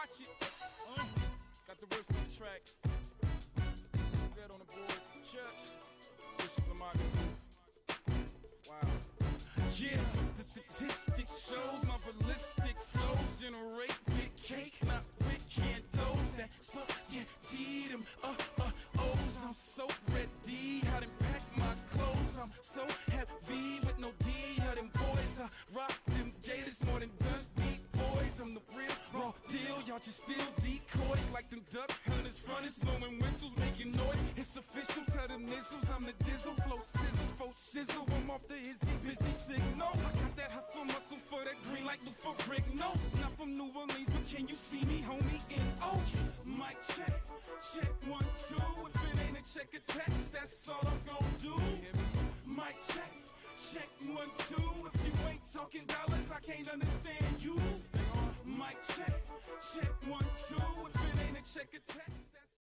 watch it. Got the riffs on the track. That on the boards. Church. Bishop Lamont. Wow. Yeah, the statistics shows my ballistic flows generate big cake, not with candles. That spaghetti them O's. I'm so ready, how to pack my clothes. I'm so heavy with no D. How them boys, I rock them gators more than Dundee boys. I'm the real raw deal, y'all just still decoys like them duck hunters, runners, blowing whistles, making noise. It's official, tell them nizzles, I'm the dizzle, flow sizzle, folk shizzle. I'm off the hizzy, busy signal. I got that hustle muscle for that green like Luther Rigno. Not from New Orleans, but can you see me, homie? Mic check, check 1, 2. If it ain't a check attached, that's all I'm gon' do. Mic check, check 1, 2. If you ain't talking dollars, I can't understand you. Mic check, check 1, 2. If it ain't a check attached.